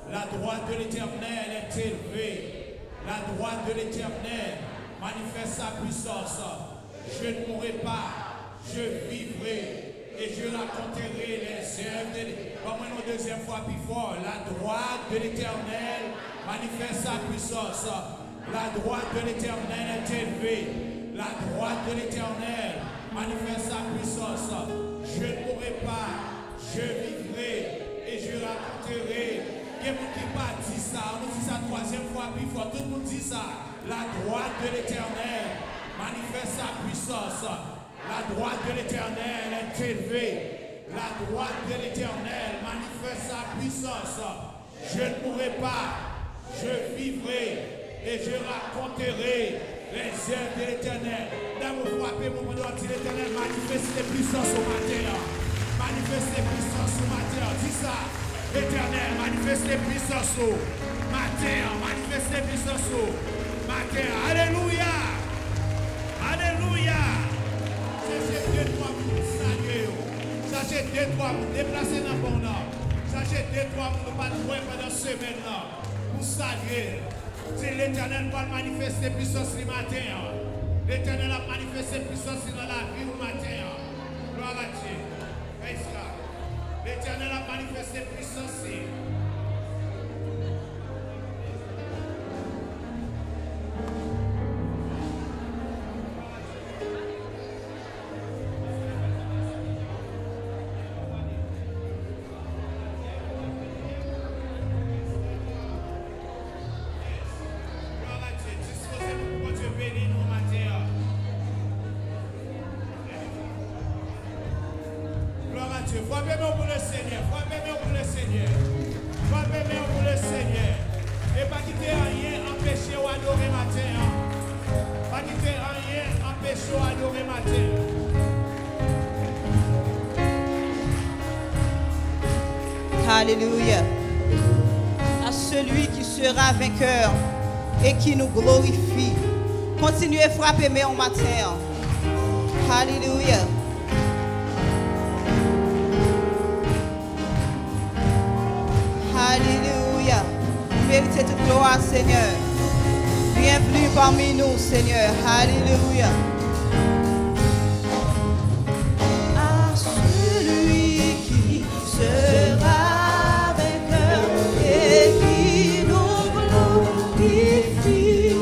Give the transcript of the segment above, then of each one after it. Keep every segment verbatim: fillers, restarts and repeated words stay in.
La droite de l'Éternel est élevée. La droite de l'Éternel manifeste sa puissance. Je ne mourrai pas, je vivrai et je raconterai les œuvres de l'Éternel. Comme une deuxième fois plus fort. La droite de l'Éternel manifeste sa puissance. La droite de l'Éternel est élevée. La droite de l'Éternel manifeste sa puissance. Je ne mourrai pas, je vivrai et je raconterai. Il y a qui pas dit ça, on dit ça troisième fois plus fort. Tout le monde dit ça. La droite de l'Éternel manifeste sa puissance. La droite de l'Éternel est élevée. La droite de l'Éternel manifeste sa puissance. Je ne mourrai pas, je vivrai et je raconterai les œuvres de l'Éternel. Dans vous frappez, mon monde, l'Éternel manifeste les puissances au matin. Manifeste les puissances au matin. Dis ça. L'Éternel manifeste les puissances au matin. Manifeste les puissances au matin. Alléluia. Alléluia. Cherchez deux, trois minutes, saluez. Cherchez deux, trois minutes, déplacez dans le bon nom. Cherchez deux, trois minutes, pas de loin pendant ce semaine-là. Pour saluer. C'est l'Éternel va manifester puissance le matin. L'Éternel a manifesté puissance dans la vie au matin. Gloire à Dieu. L'Éternel a manifesté puissance. Frappez-moi pour le Seigneur, frappez-moi pour le Seigneur, frappez-moi pour le Seigneur. Et pas quitter rien, empêcher ou adorer matin. Pas quitter rien, empêcher ou adorer matin. Alléluia. À celui qui sera vainqueur et qui nous glorifie. Continuez à frapper mais en matin. Alléluia. Alléluia. Vous méritez toute gloire, Seigneur. Bienvenue parmi nous, Seigneur. Alléluia. À celui qui sera vainqueur et qui nous glorifie,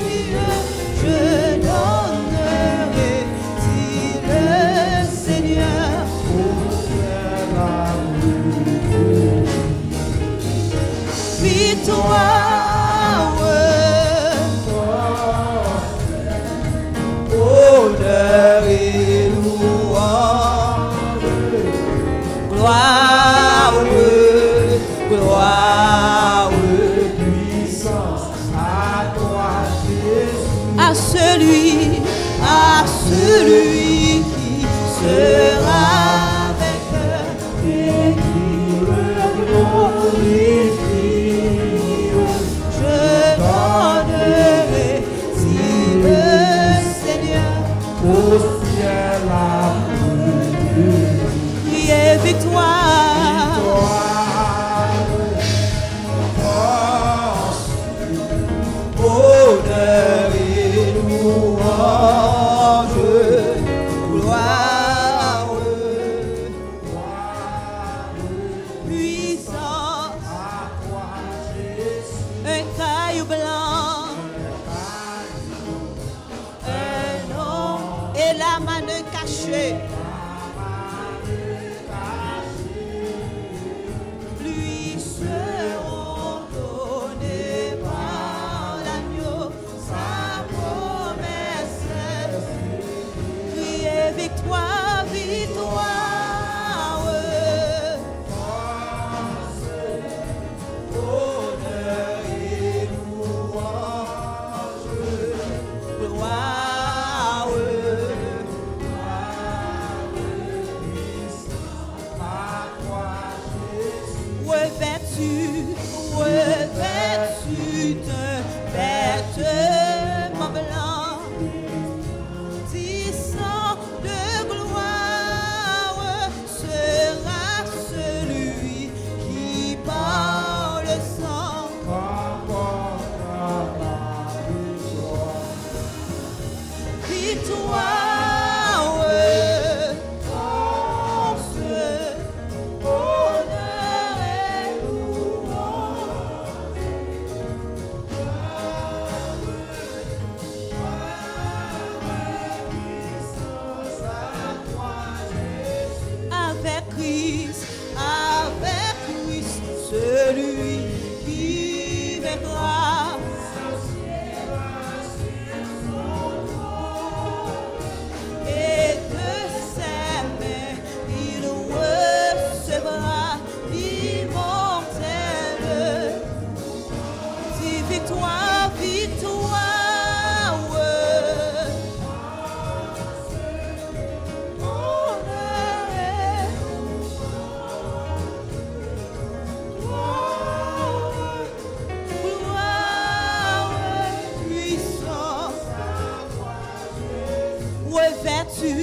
je donnerai si le Seigneur victoire, honneur et louange, gloire, gloire, puissance à toi, Jésus, à celui, à celui qui sera vainqueur et qui le glorifie. Au ciel a priez victoire, force, honneur et louange, gloire, puissance celui qui verra. Et de ses mains, il recevra l'immortel. Dis victoire, victoire. Revêtu,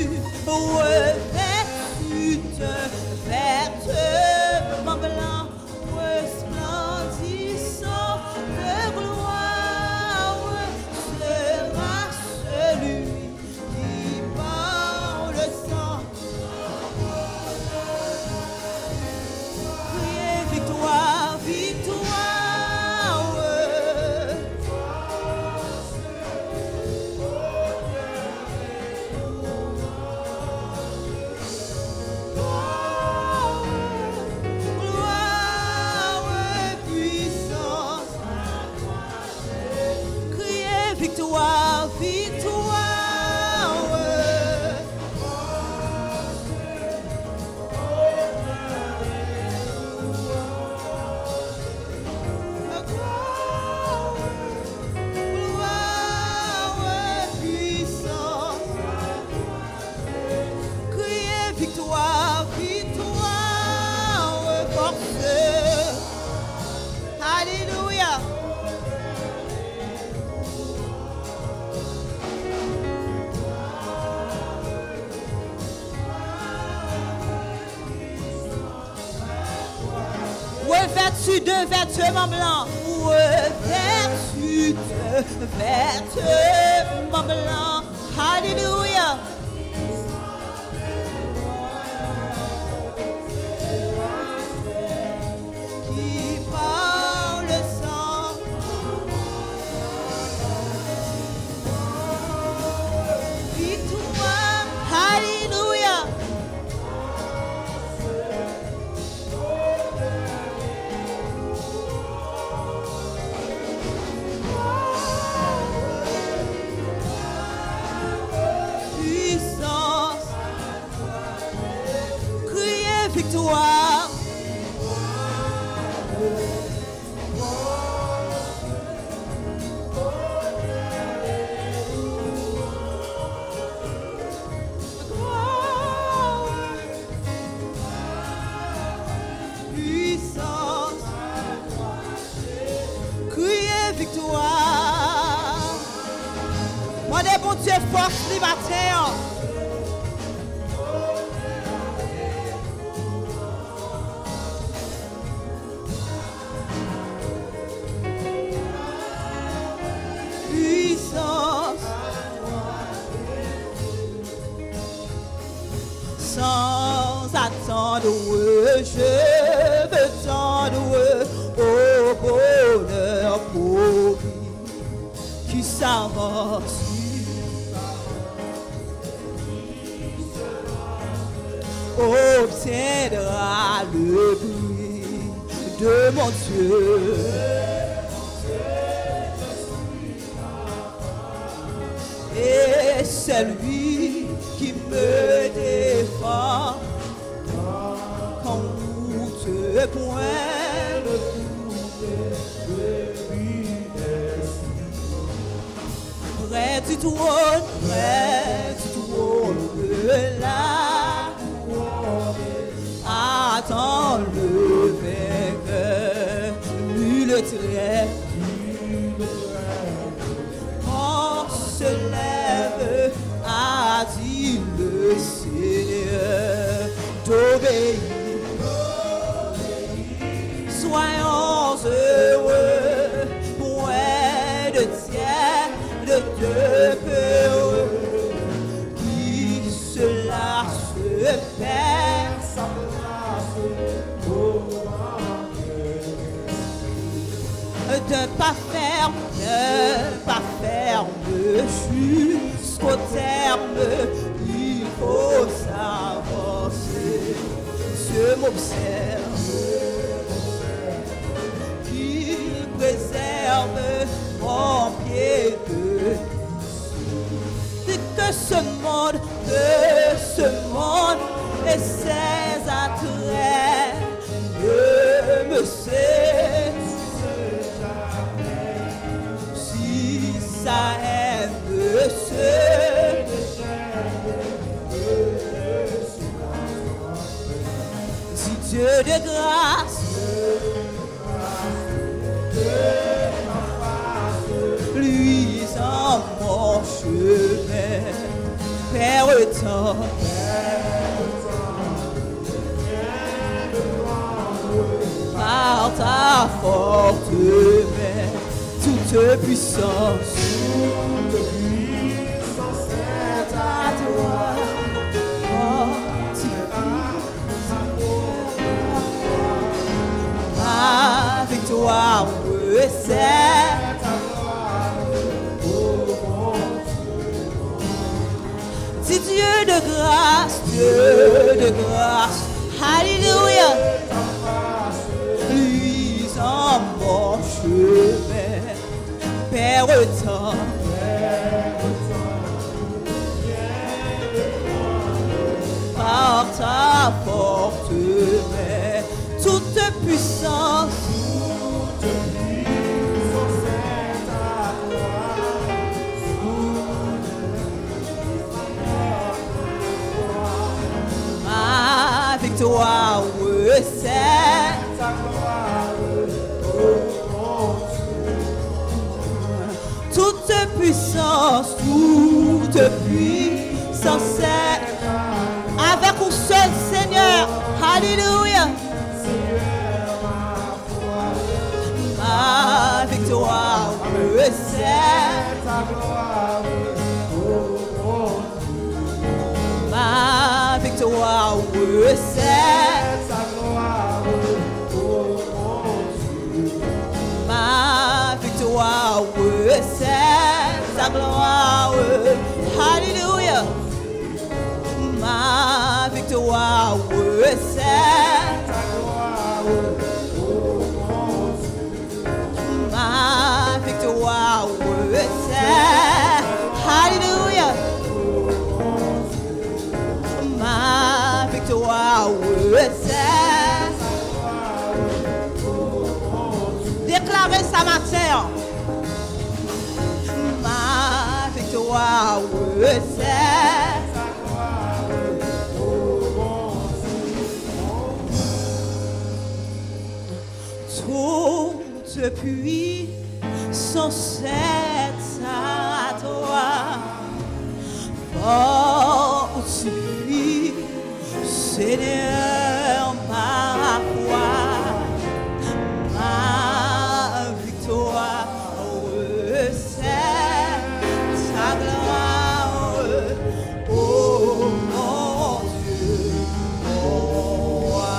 revêtu de vêtements blancs, resplendissant de gloire, sera celui qui par le sang criait victoire, victoire. Victoire, victoire. Gloire, puissance. Criez victoire, victoire, force. Alléluia. Revêtu de vêtements blancs, revêtu de vêtements blancs, alléluia. Qui par le sang, victoire, alléluia. Victoire. Puissance. Criez victoire. Moi des bon Dieu force les matins. Sans attendre, je veux tendre au bonheur pour lui qui s'avance. Obtiendra le bruit de mon Dieu. Et c'est lui qui me défend quand route point le près du trône, près du trône de la attends le vainqueur, nul trait. On se lève, a dit le Seigneur, d'obéir. Soyons heureux, point de tiers, de deux peureux, qui se lasse faire sans grâce, de pas ferme, de pas ferme jusqu'au terme, il faut s'avancer. Dieu m'observe, herbe en pied de que ce monde, que ce monde et ses attraits ne me séduisent jamais. Si sa haine ne se déchaîne, si Dieu de grâce, lui en mon chemin, Père temps, par ta forte main, toute puissance, toute puissance est à toi. Oh, ma victoire, c'est si Dieu de grâce, Dieu de grâce, alléluia, lui en mon chemin, Père temps, par ta forte main, toute puissance, victoire, c'est ta gloire, oh Dieu. Toute puissance, toute puissance est avec un seul Seigneur. Alléluia. Ma victoire, c'est ta gloire, oh Dieu. Ma victoire, c'est ta gloire, oh Dieu. Ma victoire, c'est ta gloire, alléluia. Ma victoire, c'est ta gloire, oh Dieu. Ma victoire, c'est alléluia. Ma victoire, c'est déclarez ça matin. Ma victoire, c'est toute puissance est à toi. Fortifie, Seigneur, ma foi, ma victoire, c'est ta gloire, oh mon Dieu, mon roi.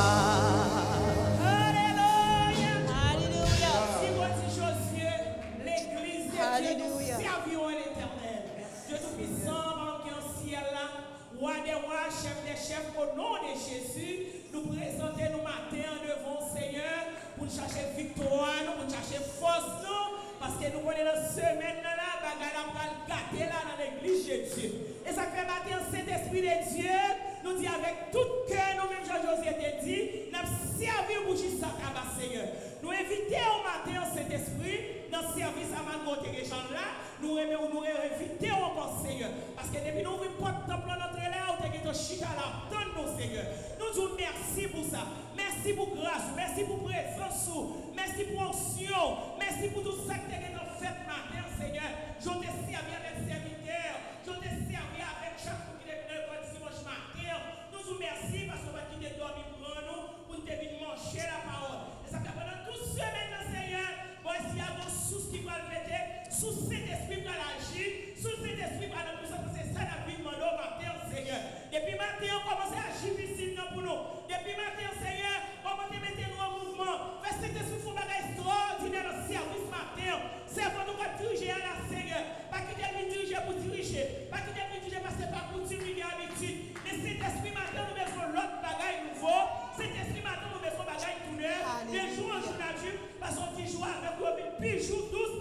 Alléluia. Alléluia. Si moi dis Josué, l'église de Dieu nous servira l'Éternel. Dieu Tout-Puissant, roi des rois, chef des chefs, au nom de Jésus, nous présentons nous matin devant le Seigneur pour chercher victoire, pour chercher force, nous, parce que nous connaissons la semaine là, bagarre va gâter là dans l'église de Dieu. Et ça fait matin, Saint-Esprit de Dieu, nous dit avec tout cœur, nous-mêmes, Jean-José te dit, nous servir pour juste ça, Seigneur. Nous invitons au matin Saint-Esprit dans le service à Mango de gens là, nous aimons nous inviter encore Seigneur. Parce que depuis nous ouvrons porte temple notre là, nous avons chita là, donne nous Seigneur. Nous disons merci pour ça. Merci pour grâce, merci pour présence, merci pour onction, merci pour tout ça que tu as fait matin Seigneur. Je te servi avec serviteur, je te servi avec chaque fois qui est venu le dimanche matin. Nous disons merci parce qu'on va quitter dormir pour nous, pour te venir manger la parole. Et ça fait pendant toute semaine Seigneur, bon s'il y a vos sous qui va le mettre, sous cet esprit va l'agir, sous cet esprit va le pousser, c'est ça la vie demande au matin Seigneur. Depuis matin on commence à agir ici pour nous. Depuis matin Seigneur, on va te mettre nous en mouvement. Fais cet esprit fou bagage extraordinaire dans le service matin. C'est pour nous diriger à la Seigneur. Pas qu'il ait diriger pour diriger. Pas qu'il ait diriger parce que c'est pas coutume ni habitude. Mais cet esprit matin nous mettons l'autre bagage nouveau. Cet esprit matin nous mettons bagage tout neuf. Des jours en jour nature, parce qu'on dit jour avec vous, puis jour douce.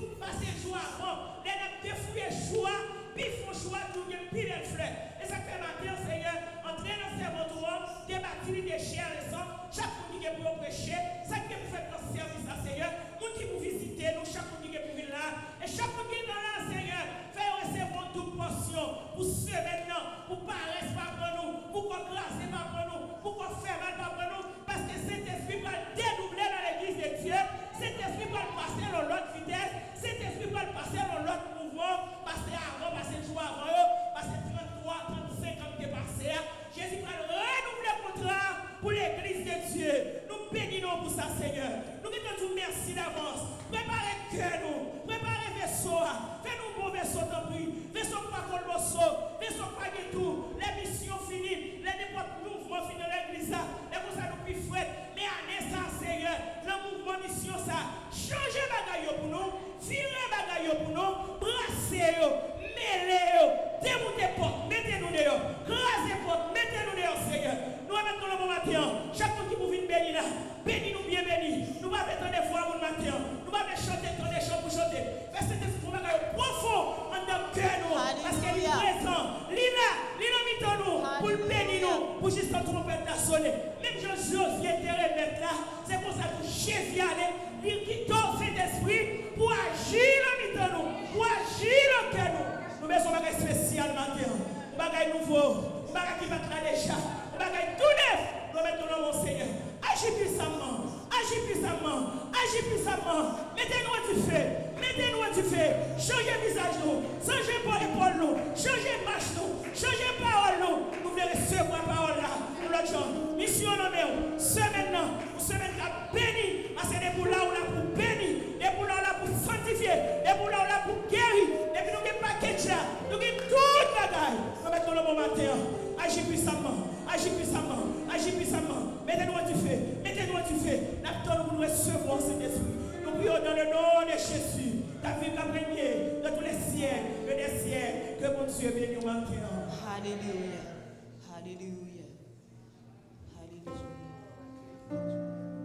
ton nom, mon Seigneur. Agis puissamment. Agis puissamment. Agis puissamment. Mettez-nous du feu. Mettez-nous du feu. Changez visage nous. Changez pas l'épaule nous. Changez marche nous. Changez parole nous. Nous voulons recevoir la parole là. Nous l'autre gens. Mission nommée. Semaine là. Une semaine qui a béni. Parce que des pour là où là pour bénir. Des pour là où là pour sanctifier. Des pour là où là pour guérir. Et puis nous avons paquet là. Nous avons toute la gaille. Nous mettons le bon matin. Agis puissamment. Agis puissamment. Agis puissamment. Mettez-nous du feu. Mettez-nous du feu. Nous nous recevons cet esprit. Nous prions dans le nom de Jésus. Ta vie va régner de tous les siècles et des siècles. Que mon Dieu bénisse maintenant. Alléluia. Alléluia. Alléluia.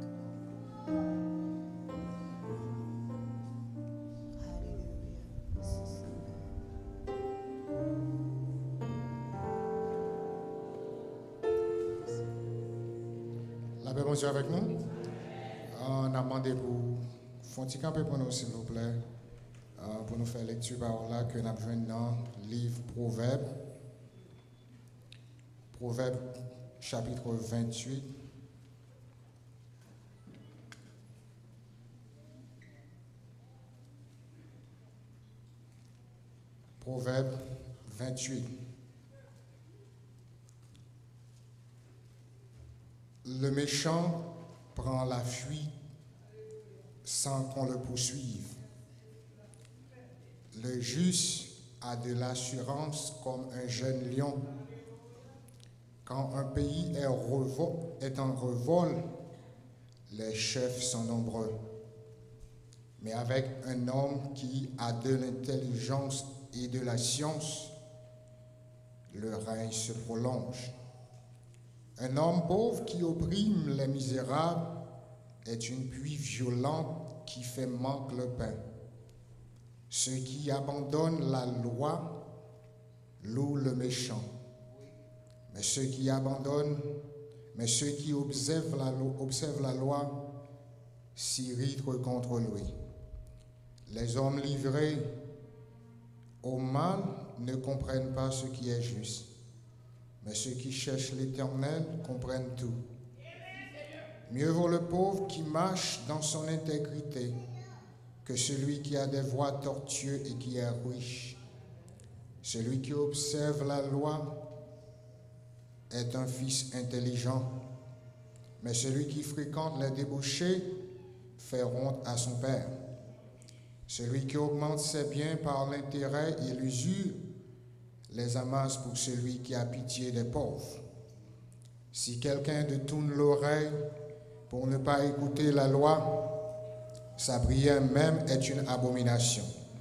La paix, bonjour avec nous. On a demandé pour Fonti camper pour nous, s'il vous plaît, pour nous faire lecture par là que nous avons besoin dans le livre Proverbe. Proverbe chapitre vingt-huit. Proverbe vingt-huit. Le méchant prend la fuite sans qu'on le poursuive. Le juste a de l'assurance comme un jeune lion. Quand un pays est, revol, est en revol, les chefs sont nombreux. Mais avec un homme qui a de l'intelligence et de la science, le règne se prolonge. Un homme pauvre qui opprime les misérables est une pluie violente qui fait manquer le pain. Ceux qui abandonnent la loi louent le méchant. Mais ceux qui abandonnent, mais ceux qui observent la loi, observent la loi s'irritent contre lui. Les hommes livrés au mal ne comprennent pas ce qui est juste. Mais ceux qui cherchent l'Éternel comprennent tout. Mieux vaut le pauvre qui marche dans son intégrité que celui qui a des voies tortueuses et qui est riche. Celui qui observe la loi est un fils intelligent, mais celui qui fréquente les débauchés fait honte à son père. Celui qui augmente ses biens par l'intérêt et l'usure les amasse pour celui qui a pitié des pauvres. Si quelqu'un détourne l'oreille pour ne pas écouter la loi, sa prière même est une abomination.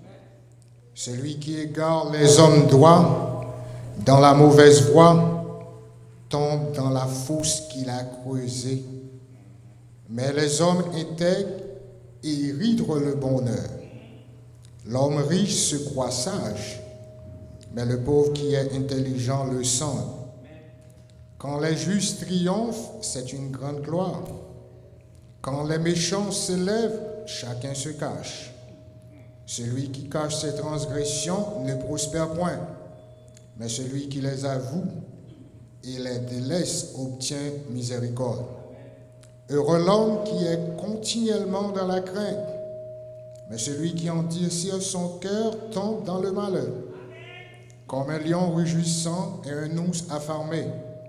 Celui qui égare les hommes droits dans la mauvaise voie tombe dans la fosse qu'il a creusée. Mais les hommes intègres héritent le bonheur. L'homme riche se croit sage, mais le pauvre qui est intelligent le sent. Quand les justes triomphent, c'est une grande gloire. Quand les méchants s'élèvent, chacun se cache. Celui qui cache ses transgressions ne prospère point, mais celui qui les avoue et les délaisse obtient miséricorde. Heureux l'homme qui est continuellement dans la crainte, mais celui qui endurcit son cœur tombe dans le malheur. Comme un lion réjouissant et un ours affamé,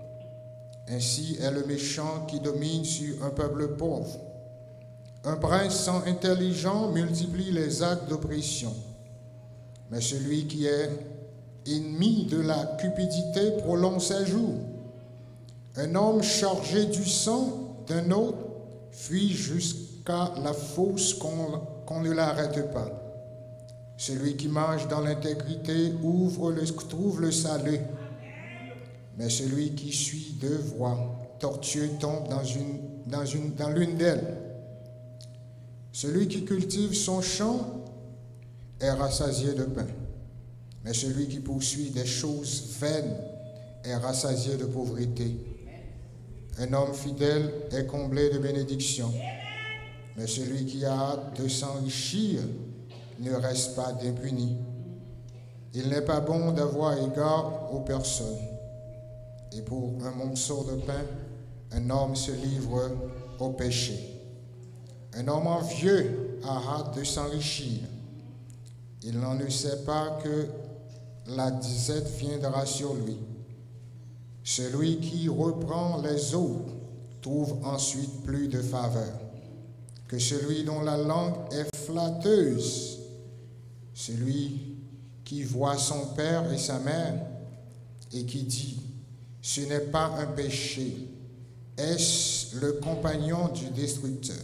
ainsi est le méchant qui domine sur un peuple pauvre. Un prince sans intelligence multiplie les actes d'oppression, mais celui qui est ennemi de la cupidité prolonge ses jours. Un homme chargé du sang d'un autre fuit jusqu'à la fosse qu'on qu'on ne l'arrête pas. Celui qui marche dans l'intégrité ouvre le, trouve le salut, mais celui qui suit deux voies tortueux tombe dans une, dans une, dans l'une d'elles. Celui qui cultive son champ est rassasié de pain, mais celui qui poursuit des choses vaines est rassasié de pauvreté. Un homme fidèle est comblé de bénédictions, mais celui qui a hâte de s'enrichir ne reste pas d'impuni. Il n'est pas bon d'avoir égard aux personnes. Et pour un morceau de pain, un homme se livre au péché. Un homme envieux a hâte de s'enrichir. Il n'en ne sait pas que la disette viendra sur lui. Celui qui reprend les autres trouve ensuite plus de faveur que celui dont la langue est flatteuse. Celui qui voit son père et sa mère et qui dit « ce n'est pas un péché », est-ce le compagnon du destructeur.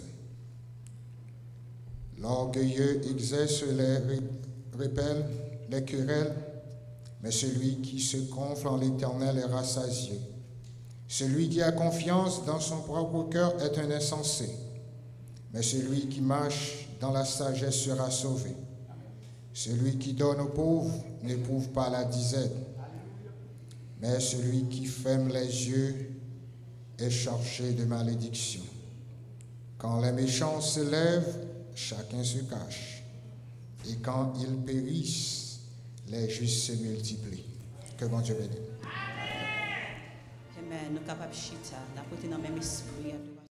L'orgueilleux exerce les répels, les querelles, mais celui qui se gonfle en l'Éternel est rassasié. Celui qui a confiance dans son propre cœur est un insensé, mais celui qui marche dans la sagesse sera sauvé. Celui qui donne aux pauvres n'éprouve pas la disette, mais celui qui ferme les yeux est chargé de malédiction. Quand les méchants se lèvent, chacun se cache, et quand ils périssent, les justes se multiplient. Que bon Dieu bénisse. Amen. Nous sommes capables de chita, d'apporter dans le même esprit.